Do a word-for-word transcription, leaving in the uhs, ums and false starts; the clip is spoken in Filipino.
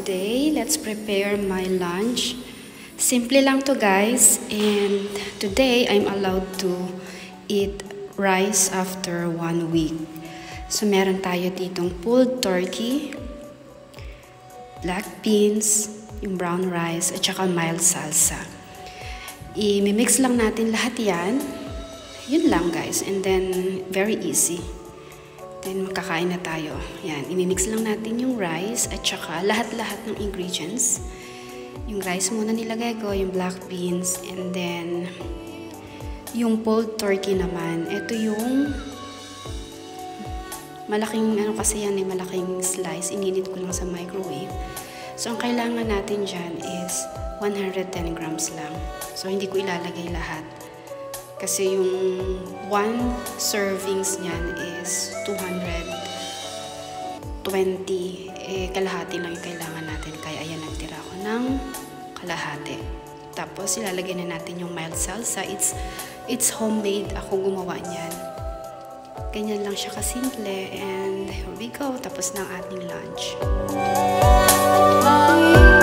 today, let's prepare my lunch. Simple lang to guys, and today I'm allowed to eat rice after one week. So meron tayo ditong pulled turkey, black beans, yung brown rice, at saka mild salsa. I-mix lang natin lahat yan. Yun lang guys, and then very easy. Then magkakain na tayo. Yan, imimix lang natin yung rice at saka lahat-lahat ng ingredients. Yung rice muna nilagay ko, yung black beans, and then yung pulled turkey naman. Ito yung malaking, ano kasi yan eh, malaking slice. Ininit ko lang sa microwave. So, ang kailangan natin dyan is one hundred ten grams lang. So, hindi ko ilalagay lahat. Kasi yung one servings niyan is two hundred twenty. Eh, kalahati lang yung kailangan natin. Kaya ayan, nagtira ako ng kalahati. Tapos, ilalagay na natin yung mild salsa. It's, it's homemade. Ako gumawa niyan. Ganyan lang siya kasimple. And here we go. Tapos na ang ating lunch. Bye!